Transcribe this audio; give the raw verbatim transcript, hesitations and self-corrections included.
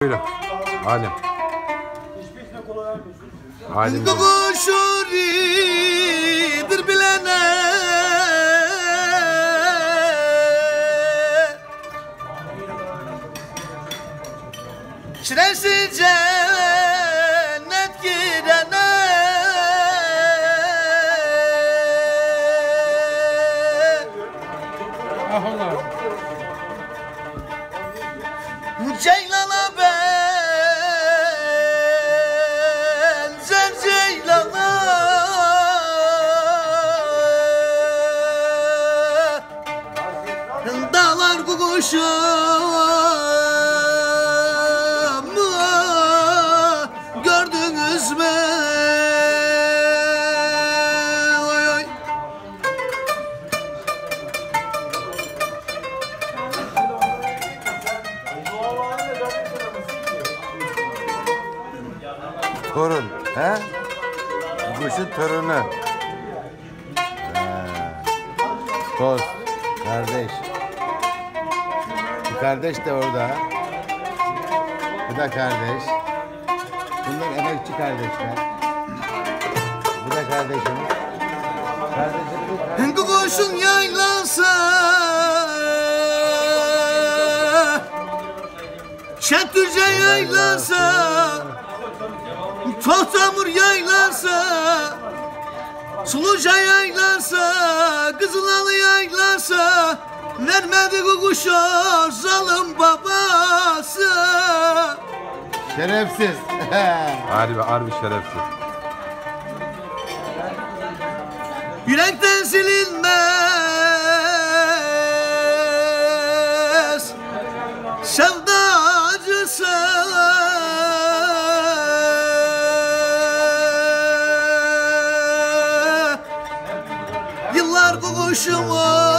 Buyurun. Halim. Halim. Kuşuridir bilene Şiresi cennet girene Ah Allah. Ceylana benzer ceylana Dağlar kuşumu gördünüz mü? Oy oy. Torun. He? Kuşun torunu. He. Dost. Kardeş. Bu kardeş de orada. Bu da kardeş. Bunlar emekçi kardeşler. Bu da kardeşim. Kardeşim bu. Kuşun yaylası Şentürce yaylası Tohtamur yaylası Suluca yaylası Kızılalı yaylası Vermedi kuşa zalim babası Şerefsiz. Harbi, harbi şerefsiz. Yürekten silinmez sevda acısı Yıllar kuşumu